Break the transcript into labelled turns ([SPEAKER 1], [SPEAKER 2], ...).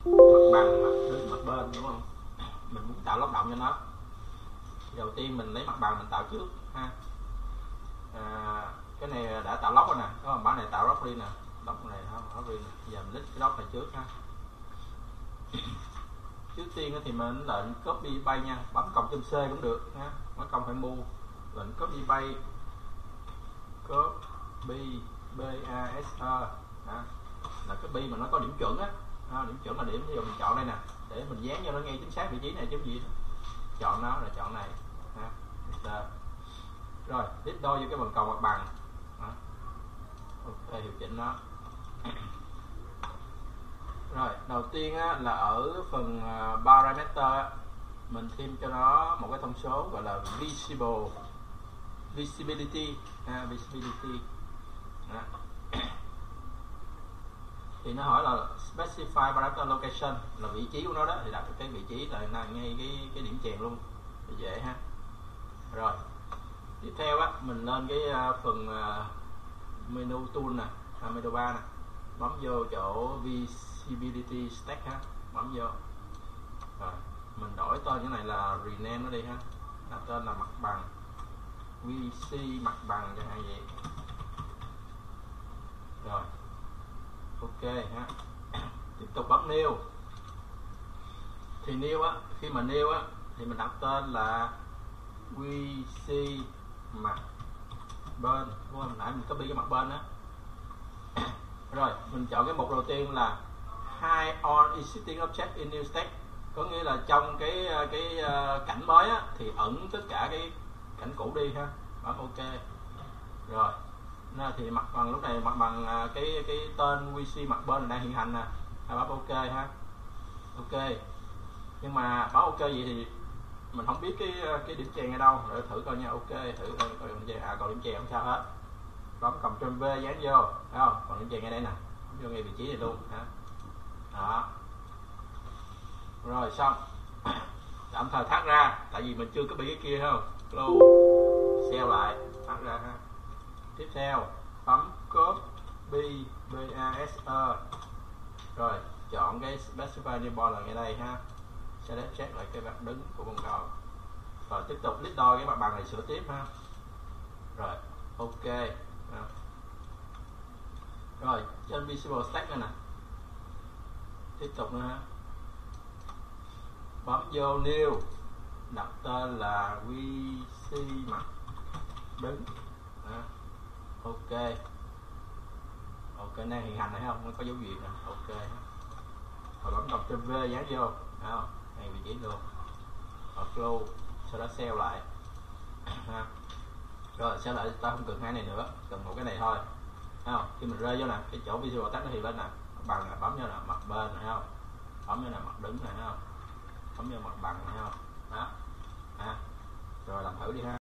[SPEAKER 1] mặt bằng, mặt đứng, mặt bên, đúng không? Mình muốn tạo lốc động cho nó. Đầu tiên mình lấy mặt bằng mình tạo trước ha. Cái này đã tạo lốc rồi nè, đúng không? Bản này tạo lốc riêng nè, lốc này không, lốc riêng. Giờ mình list cái lốc này trước ha. Trước tiên thì mình lệnh copy bay nha, bấm cộng chấm C cũng được nha, bấm cộng phải mu, lệnh copy bay, copy BASE là copy mà nó có điểm chuẩn á. Điểm chuẩn là điểm, ví dụ mình chọn đây nè để mình dán cho nó ngay chính xác vị trí này chứ gì, chọn nó là chọn này ha. Rồi tiếp đôi vô cái vòng cầu mặt bằng. Ok, điều chỉnh nó. Rồi đầu tiên là ở phần parameter mình thêm cho nó một cái thông số gọi là visibility. Thì nó hỏi là specify parameter location là vị trí của nó đó, thì đặt cái vị trí là ngay cái điểm chèn luôn thì dễ ha. Rồi tiếp theo mình lên cái phần menu tool nè, menu bar nè, bấm vô chỗ visibility stack ha, bấm vô. Rồi mình đổi tên cái này là rename nó đi ha, đặt tên là mặt bằng VC mặt bằng chẳng hạn vậy. Rồi ok ha. Tiếp tục bấm new. Thì new khi mà new thì mình đặt tên là VC mặt bên, đúng không? Nãy mình copy cái mặt bên đó. Rồi mình chọn cái mục đầu tiên là hide on existing object in new stack, có nghĩa là trong cái cảnh mới thì ẩn tất cả cái cảnh cũ đi ha, bấm ok. Rồi thì mặt bằng lúc này mặt bằng cái tên VC mặt bên đang hiện hành nè, bấm ok ha. Ok, nhưng mà bấm ok vậy thì mình không biết cái điểm chèn ở đâu, để thử coi nha. Ok, thử coi điểm chèn, còn điểm chèn không sao hết, bấm cầm trên V dán vô, thấy không? Còn điểm chèn ngay đây nè, vô ngay vị trí này luôn ha. Đó, rồi xong. Tạm thời thoát ra, tại vì mình chưa có bị cái kia không, close, save lại, thoát ra ha. Tiếp theo bấm copy BASE, rồi chọn cái specify new là ngay đây ha, select check lại cái mặt đứng của vòng cầu, rồi tiếp tục list đôi cái mặt bằng này sửa tiếp ha. Rồi ok. Rồi trên visible stack này nè, tiếp tục nữa ha, bấm vô new, đặt tên là VC mặt đứng. Ok, ok đang hiện hành này không, nó có dấu hiệu nè. Ok, rồi bấm cộng trên V dán vô, thấy không? Ngay vị trí luôn, rồi close, sau đó save lại ha. Rồi save lại, ta không cần hai này nữa, cần một cái này thôi, thấy không? Khi mình rơi vô nè, cái chỗ visual tag nó hiện lên nè, bằng là bấm vô là mặt bên, thấy không? Bấm vô là mặt đứng này, thấy không? Bấm vô mặt bằng, thấy không? Đó. Rồi làm thử đi ha.